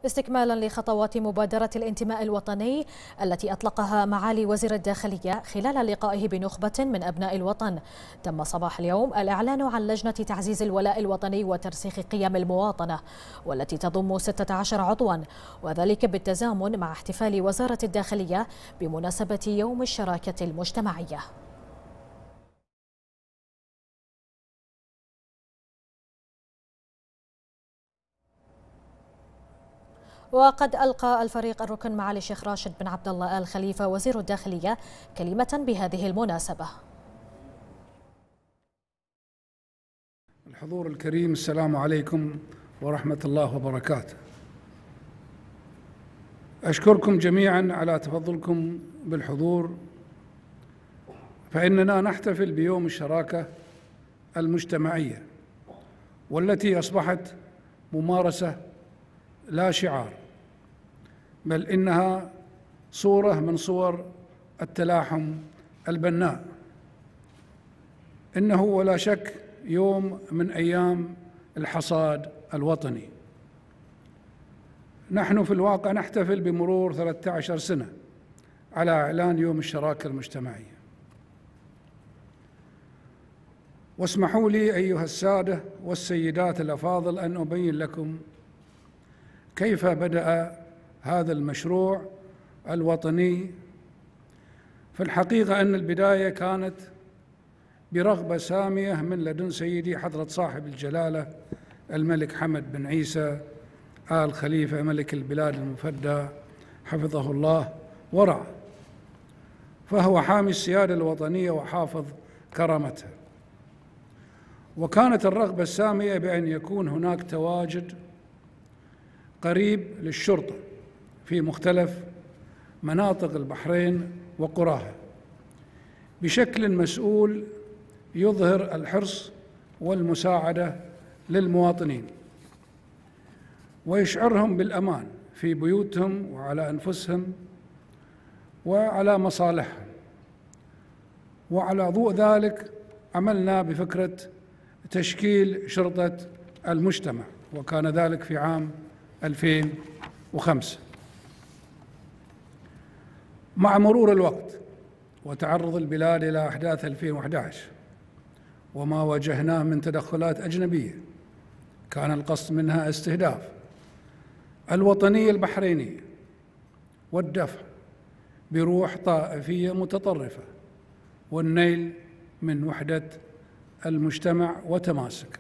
استكمالا لخطوات مبادرة الانتماء الوطني التي أطلقها معالي وزير الداخلية خلال لقائه بنخبة من أبناء الوطن، تم صباح اليوم الإعلان عن لجنة تعزيز الولاء الوطني وترسيخ قيم المواطنة، والتي تضم 16 عضوا، وذلك بالتزامن مع احتفال وزارة الداخلية بمناسبة يوم الشراكة المجتمعية. وقد ألقى الفريق الركن معالي الشيخ راشد بن عبد الله آل خليفة وزير الداخلية كلمة بهذه المناسبة. الحضور الكريم، السلام عليكم ورحمة الله وبركاته. أشكركم جميعا على تفضلكم بالحضور، فإننا نحتفل بيوم الشراكة المجتمعية، والتي أصبحت ممارسة لا شعار، بل إنها صورة من صور التلاحم البناء. إنه ولا شك يوم من أيام الحصاد الوطني. نحن في الواقع نحتفل بمرور 13 سنة على إعلان يوم الشراكة المجتمعية. واسمحوا لي أيها السادة والسيدات الأفاضل أن أبين لكم كيف بدأ هذا المشروع الوطني. في الحقيقة أن البداية كانت برغبة سامية من لدن سيدي حضرة صاحب الجلالة الملك حمد بن عيسى آل خليفة ملك البلاد المفدى حفظه الله ورعاه، فهو حامي السيادة الوطنية وحافظ كرامتها. وكانت الرغبة السامية بأن يكون هناك تواجد قريب للشرطة في مختلف مناطق البحرين وقراها بشكل مسؤول يظهر الحرص والمساعدة للمواطنين ويشعرهم بالأمان في بيوتهم وعلى أنفسهم وعلى مصالحهم. وعلى ضوء ذلك عملنا بفكرة تشكيل شرطة المجتمع، وكان ذلك في عام 2005. مع مرور الوقت وتعرض البلاد إلى أحداث 2011 وما واجهناه من تدخلات أجنبية، كان القصد منها استهداف الوطنية البحرينية والدفع بروح طائفية متطرفة والنيل من وحدة المجتمع وتماسك.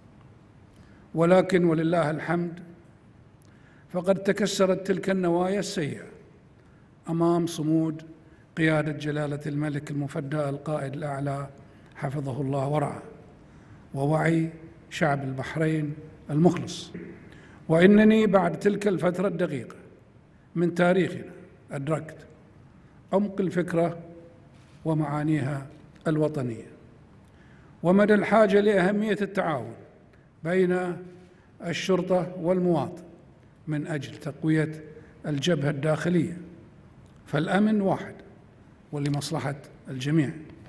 ولكن ولله الحمد فقد تكسرت تلك النوايا السيئة أمام صمود قيادة جلالة الملك المفدى القائد الأعلى حفظه الله ورعاه ووعي شعب البحرين المخلص. وإنني بعد تلك الفترة الدقيقة من تاريخنا أدركت عمق الفكرة ومعانيها الوطنية ومدى الحاجة لأهمية التعاون بين الشرطة والمواطن من أجل تقوية الجبهة الداخلية، فالأمن واحد ولمصلحة الجميع.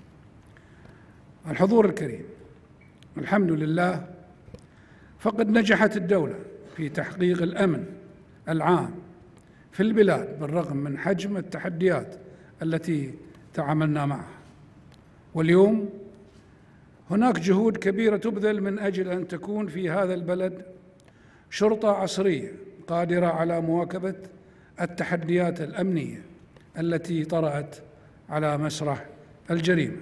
الحضور الكريم، الحمد لله فقد نجحت الدولة في تحقيق الأمن العام في البلاد بالرغم من حجم التحديات التي تعاملنا معها. واليوم هناك جهود كبيرة تبذل من أجل أن تكون في هذا البلد شرطة عصرية قادرة على مواكبة التحديات الأمنية التي طرأت على مسرح الجريمة.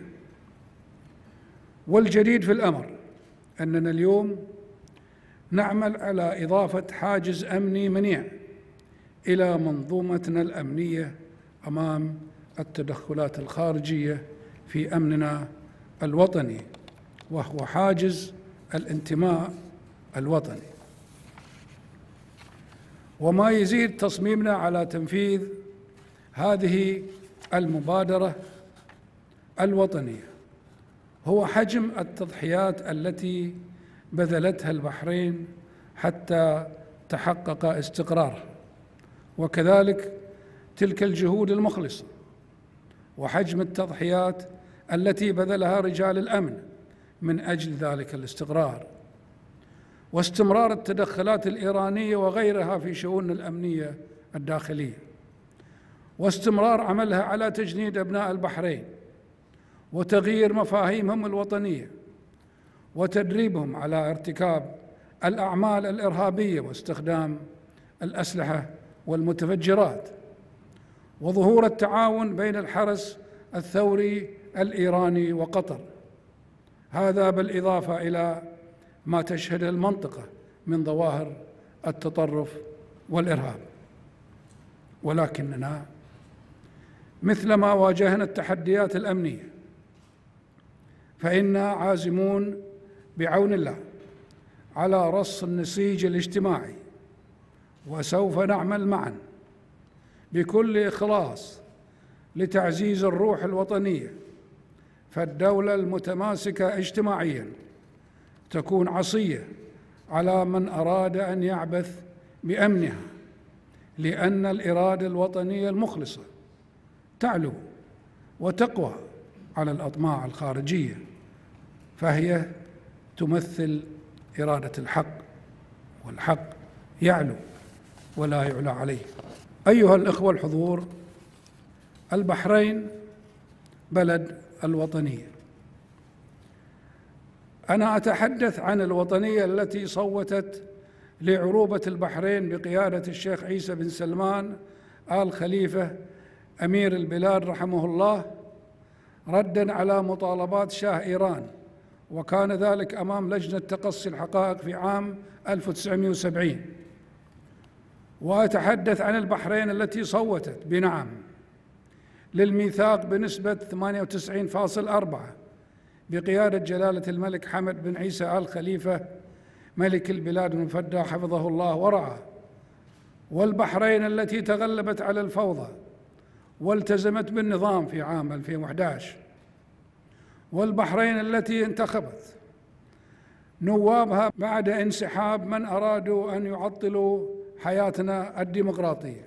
والجديد في الأمر أننا اليوم نعمل على إضافة حاجز أمني منيع إلى منظومتنا الأمنية أمام التدخلات الخارجية في أمننا الوطني، وهو حاجز الانتماء الوطني. وما يزيد تصميمنا على تنفيذ هذه المبادرة الوطنية هو حجم التضحيات التي بذلتها البحرين حتى تحقق استقرارها، وكذلك تلك الجهود المخلصة وحجم التضحيات التي بذلها رجال الأمن من أجل ذلك الاستقرار. واستمرار التدخلات الإيرانية وغيرها في شؤون الأمنية الداخلية، واستمرار عملها على تجنيد أبناء البحرين وتغيير مفاهيمهم الوطنية وتدريبهم على ارتكاب الأعمال الإرهابية واستخدام الأسلحة والمتفجرات، وظهور التعاون بين الحرس الثوري الإيراني وقطر، هذا بالإضافة إلى ما تشهده المنطقة من ظواهر التطرف والإرهاب. ولكننا مثلما واجهنا التحديات الأمنية فإنا عازمون بعون الله على رص النسيج الاجتماعي، وسوف نعمل معا بكل إخلاص لتعزيز الروح الوطنية، فالدولة المتماسكة اجتماعيا تكون عصية على من أراد أن يعبث بأمنها، لأن الإرادة الوطنية المخلصة تعلو وتقوى على الأطماع الخارجية، فهي تمثل إرادة الحق، والحق يعلو ولا يعلى عليه. أيها الإخوة الحضور، البحرين بلد الوطنية. أنا أتحدث عن الوطنية التي صوتت لعروبة البحرين بقيادة الشيخ عيسى بن سلمان آل خليفة أمير البلاد رحمه الله، رداً على مطالبات شاه إيران، وكان ذلك أمام لجنة تقصي الحقائق في عام 1970. وأتحدث عن البحرين التي صوتت بنعم للميثاق بنسبة 98.4 بقيادة جلالة الملك حمد بن عيسى آل خليفة ملك البلاد المفدى حفظه الله ورعاه، والبحرين التي تغلبت على الفوضى والتزمت بالنظام في عام 2011، والبحرين التي انتخبت نوابها بعد انسحاب من أرادوا أن يعطلوا حياتنا الديمقراطية.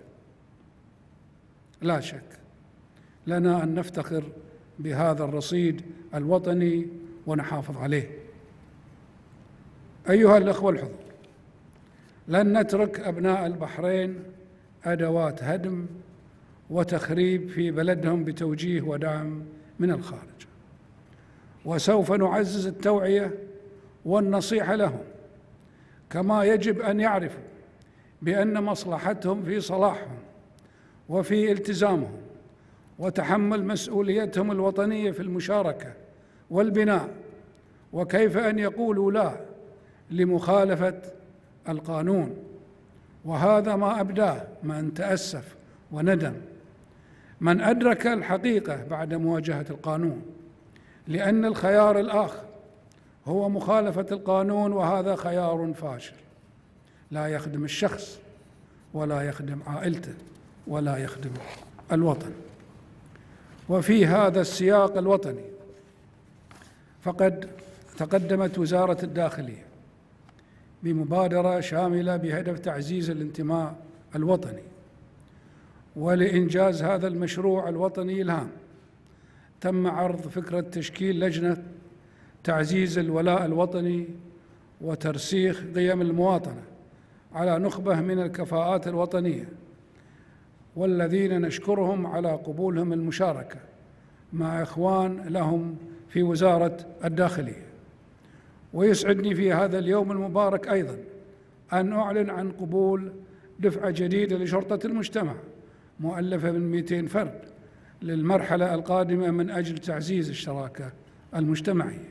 لا شك لنا أن نفتخر بهذا الرصيد الوطني ونحافظ عليه. أيها الأخوة الحضور، لن نترك أبناء البحرين أدوات هدم وتخريب في بلدهم بتوجيه ودعم من الخارج، وسوف نعزز التوعية والنصيحة لهم، كما يجب أن يعرفوا بأن مصلحتهم في صلاحهم وفي التزامهم وتحمل مسؤوليتهم الوطنية في المشاركة والبناء، وكيف أن يقولوا لا لمخالفة القانون. وهذا ما أبداه من تأسف وندم من أدرك الحقيقة بعد مواجهة القانون، لأن الخيار الآخر هو مخالفة القانون، وهذا خيار فاشل لا يخدم الشخص ولا يخدم عائلته ولا يخدم الوطن. وفي هذا السياق الوطني فقد تقدمت وزارة الداخلية بمبادرة شاملة بهدف تعزيز الانتماء الوطني. ولإنجاز هذا المشروع الوطني الهام تم عرض فكرة تشكيل لجنة تعزيز الولاء الوطني وترسيخ قيم المواطنة على نخبة من الكفاءات الوطنية، والذين نشكرهم على قبولهم المشاركة مع إخوان لهم في وزارة الداخلية. ويسعدني في هذا اليوم المبارك أيضاً أن أعلن عن قبول دفعة جديدة لشرطة المجتمع مؤلفة من 200 فرد للمرحلة القادمة من أجل تعزيز الشراكة المجتمعية.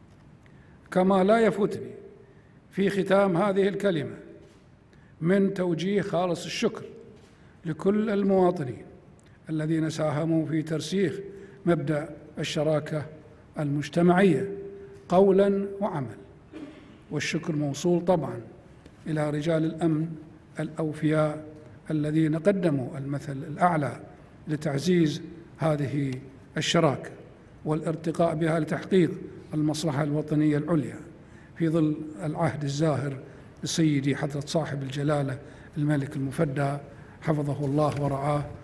كما لا يفوتني في ختام هذه الكلمة من توجيه خالص الشكر لكل المواطنين الذين ساهموا في ترسيخ مبدأ الشراكة المجتمعية قولاً وعمل. والشكر موصول طبعاً إلى رجال الأمن الأوفياء الذين قدموا المثل الأعلى لتعزيز هذه الشراكة والارتقاء بها لتحقيق المصلحة الوطنية العليا في ظل العهد الزاهر لسيدي حضرة صاحب الجلالة الملك المفدى حفظه الله ورعاه. والسلام عليكم ورحمة الله وبركاته.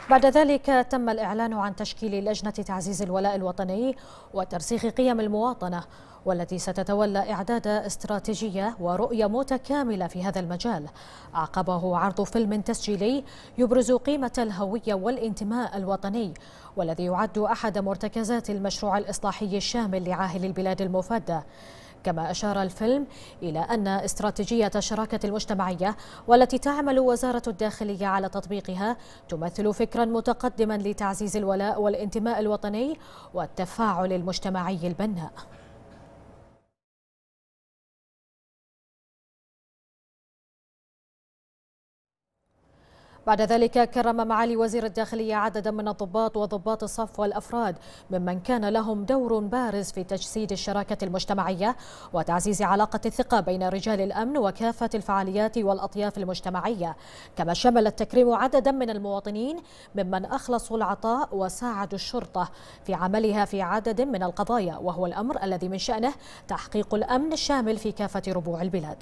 بعد ذلك تم الإعلان عن تشكيل لجنة تعزيز الولاء الوطني وترسيخ قيم المواطنة، والتي ستتولى إعداد استراتيجية ورؤية متكاملة في هذا المجال. عقبه عرض فيلم تسجيلي يبرز قيمة الهوية والانتماء الوطني، والذي يعد أحد مرتكزات المشروع الإصلاحي الشامل لعاهل البلاد المفادة. كما أشار الفيلم إلى أن استراتيجية الشراكة المجتمعية والتي تعمل وزارة الداخلية على تطبيقها تمثل فكرا متقدما لتعزيز الولاء والانتماء الوطني والتفاعل المجتمعي البناء. بعد ذلك كرم معالي وزير الداخلية عددا من الضباط وضباط الصف والأفراد ممن كان لهم دور بارز في تجسيد الشراكة المجتمعية وتعزيز علاقة الثقة بين رجال الأمن وكافة الفعاليات والأطياف المجتمعية. كما شمل التكريم عددا من المواطنين ممن أخلصوا العطاء وساعدوا الشرطة في عملها في عدد من القضايا، وهو الأمر الذي من شأنه تحقيق الأمن الشامل في كافة ربوع البلاد.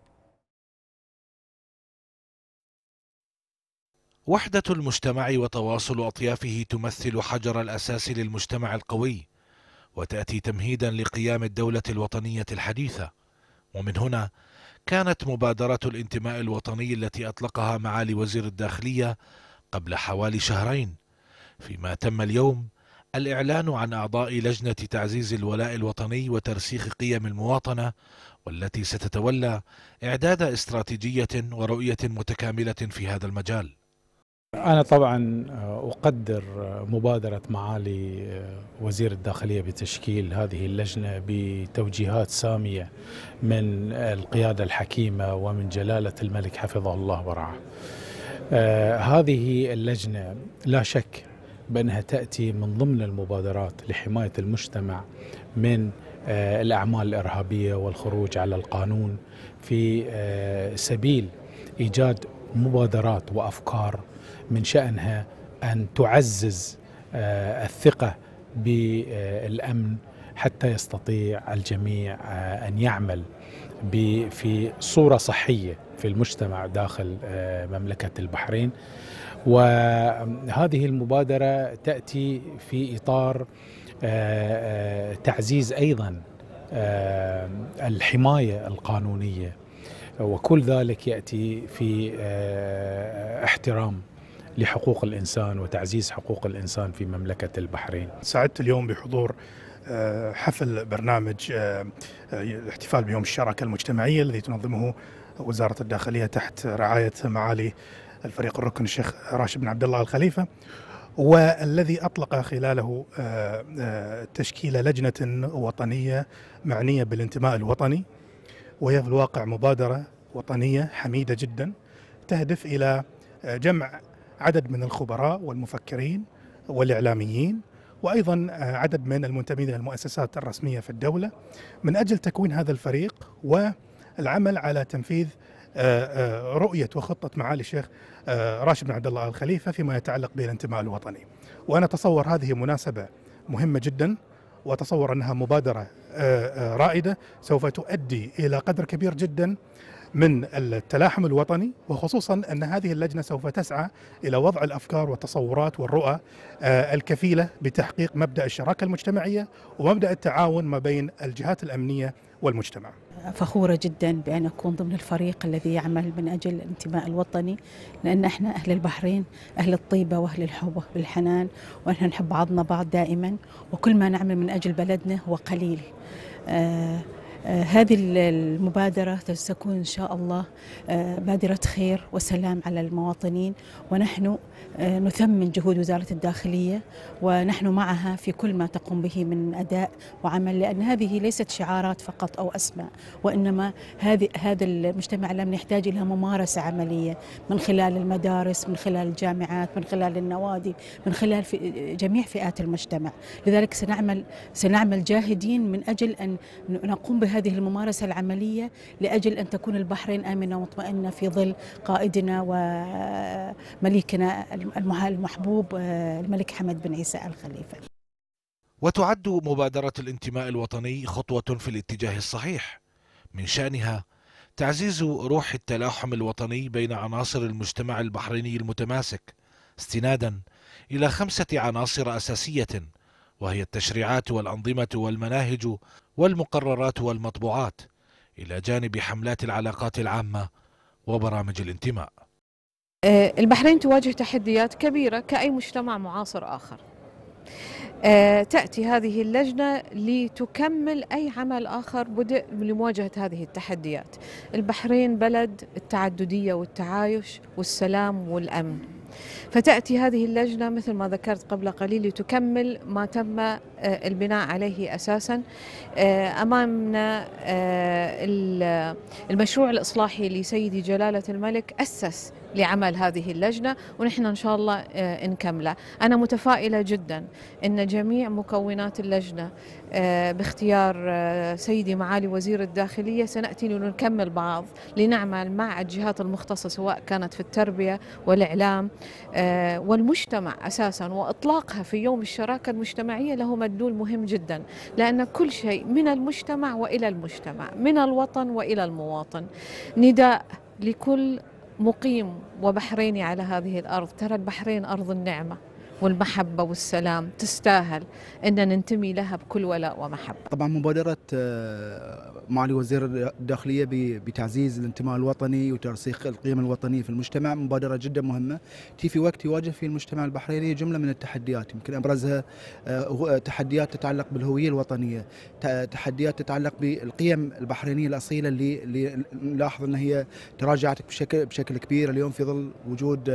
وحدة المجتمع وتواصل أطيافه تمثل حجر الأساس للمجتمع القوي، وتأتي تمهيدا لقيام الدولة الوطنية الحديثة. ومن هنا كانت مبادرة الانتماء الوطني التي أطلقها معالي وزير الداخلية قبل حوالي شهرين، فيما تم اليوم الإعلان عن أعضاء لجنة تعزيز الولاء الوطني وترسيخ قيم المواطنة، والتي ستتولى إعداد استراتيجية ورؤية متكاملة في هذا المجال. أنا طبعا أقدر مبادرة معالي وزير الداخلية بتشكيل هذه اللجنة بتوجيهات سامية من القيادة الحكيمة ومن جلالة الملك حفظه الله ورعاه. هذه اللجنة لا شك بأنها تأتي من ضمن المبادرات لحماية المجتمع من الأعمال الإرهابية والخروج على القانون، في سبيل إيجاد مبادرات وأفكار من شأنها أن تعزز الثقة بالأمن حتى يستطيع الجميع أن يعمل في صورة صحية في المجتمع داخل مملكة البحرين. وهذه المبادرة تأتي في إطار تعزيز أيضا الحماية القانونية، وكل ذلك يأتي في احترام لحقوق الإنسان وتعزيز حقوق الإنسان في مملكة البحرين. سعدت اليوم بحضور حفل برنامج الاحتفال بيوم الشراكة المجتمعية الذي تنظمه وزارة الداخلية تحت رعاية معالي الفريق الركن الشيخ راشد بن عبد الله الخليفة، والذي أطلق خلاله تشكيل لجنة وطنية معنية بالانتماء الوطني، وهي في الواقع مبادرة وطنية حميدة جدا تهدف إلى جمع عدد من الخبراء والمفكرين والإعلاميين وأيضا عدد من المنتمين للمؤسسات الرسمية في الدولة من أجل تكوين هذا الفريق والعمل على تنفيذ رؤية وخطة معالي الشيخ راشد بن عبد الله الخليفة فيما يتعلق بالانتماء الوطني. وأنا أتصور هذه مناسبة مهمة جدا، وأتصور أنها مبادرة رائدة سوف تؤدي إلى قدر كبير جدا من التلاحم الوطني، وخصوصا أن هذه اللجنة سوف تسعى إلى وضع الأفكار والتصورات والرؤى الكفيلة بتحقيق مبدأ الشراكة المجتمعية ومبدأ التعاون ما بين الجهات الأمنية والمجتمع. فخورة جدا بأن أكون ضمن الفريق الذي يعمل من أجل الانتماء الوطني، لأن احنا أهل البحرين أهل الطيبة وأهل الحب والحنان، ونحن نحب بعضنا بعض دائما، وكل ما نعمل من أجل بلدنا هو قليل. هذه المبادرة ستكون إن شاء الله بادرة خير وسلام على المواطنين، ونحن نثمن جهود وزارة الداخلية ونحن معها في كل ما تقوم به من أداء وعمل، لأن هذه ليست شعارات فقط أو أسماء، وإنما هذا المجتمع الأمني يحتاج إلى ممارسة عملية من خلال المدارس، من خلال الجامعات، من خلال النوادي، من خلال جميع فئات المجتمع. لذلك سنعمل جاهدين من أجل أن نقوم بهذه الممارسة العملية لأجل أن تكون البحرين آمنة ومطمئنة في ظل قائدنا ومليكنا المحبوب الملك حمد بن عيسى الخليفة. وتعد مبادرة الانتماء الوطني خطوة في الاتجاه الصحيح، من شأنها تعزيز روح التلاحم الوطني بين عناصر المجتمع البحريني المتماسك، استنادا إلى 5 عناصر أساسية، وهي التشريعات والأنظمة والمناهج والمقررات والمطبوعات، إلى جانب حملات العلاقات العامة وبرامج الانتماء. البحرين تواجه تحديات كبيرة كأي مجتمع معاصر آخر. تأتي هذه اللجنة لتكمل أي عمل آخر بدأ لمواجهة هذه التحديات. البحرين بلد التعددية والتعايش والسلام والأمن، فتأتي هذه اللجنة مثل ما ذكرت قبل قليل لتكمل ما تم البناء عليه أساسا. أمامنا المشروع الإصلاحي لسيدي جلالة الملك أسس لعمل هذه اللجنة، ونحن إن شاء الله نكمله. أنا متفائلة جدا أن جميع مكونات اللجنة باختيار سيدي معالي وزير الداخلية سنأتي لنكمل بعض لنعمل مع الجهات المختصة، سواء كانت في التربية والإعلام والمجتمع أساسا، وإطلاقها في يوم الشراكة المجتمعية له مدلول مهم جدا، لأن كل شيء من المجتمع وإلى المجتمع، من الوطن وإلى المواطن. نداء لكل مقيم وبحريني على هذه الأرض، ترى البحرين أرض النعمة والمحبة والسلام، تستاهل أن ننتمي لها بكل ولاء ومحبة. طبعا مبادرة معالي وزير الداخلية بتعزيز الانتماء الوطني وترسيخ القيم الوطنية في المجتمع مبادرة جدا مهمة في وقت يواجه فيه المجتمع البحريني جملة من التحديات، يمكن أبرزها تحديات تتعلق بالهوية الوطنية، تحديات تتعلق بالقيم البحرينية الأصيلة اللي نلاحظ أن هي تراجعت بشكل كبير اليوم في ظل وجود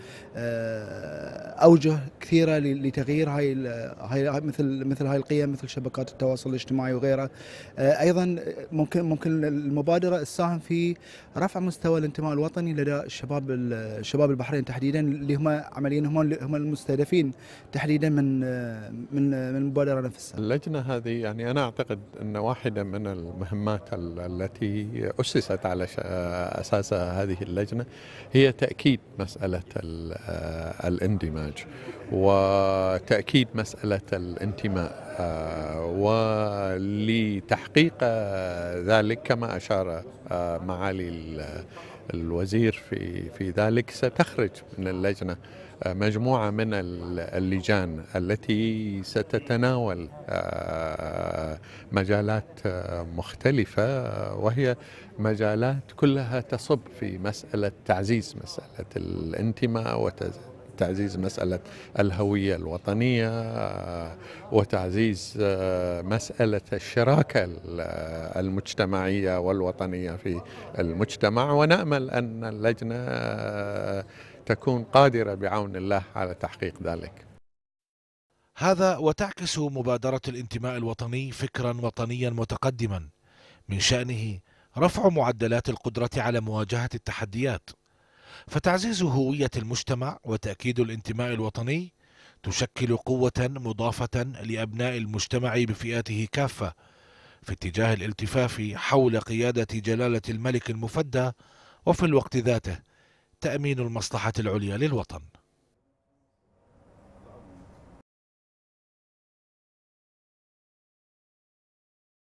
أوجه كثيرة لتغيير هاي مثل هاي القيم، مثل شبكات التواصل الاجتماعي وغيرها. أيضا ممكن المبادرة تساهم في رفع مستوى الانتماء الوطني لدى الشباب البحرين تحديدا، اللي هم عمليا هم المستهدفين تحديدا من المبادرة نفسها. اللجنة هذه يعني أنا أعتقد أن واحدة من المهمات التي أسست على أساسها هذه اللجنة هي تأكيد مسألة الاندماج وتأكيد مسألة الانتماء، ولتحقيق ذلك كما أشار معالي الوزير في ذلك ستخرج من اللجنة مجموعة من اللجان التي ستتناول مجالات مختلفة، وهي مجالات كلها تصب في مسألة تعزيز مسألة الانتماء وتعزيز مسألة الهوية الوطنية وتعزيز مسألة الشراكة المجتمعية والوطنية في المجتمع. ونأمل أن اللجنة تكون قادرة بعون الله على تحقيق ذلك. هذا وتعكس مبادرة الانتماء الوطني فكرا وطنيا متقدما من شأنه رفع معدلات القدرة على مواجهة التحديات، فتعزيز هوية المجتمع وتأكيد الانتماء الوطني تشكل قوة مضافة لأبناء المجتمع بفئاته كافة في اتجاه الالتفاف حول قيادة جلالة الملك المفدى، وفي الوقت ذاته تأمين المصلحة العليا للوطن.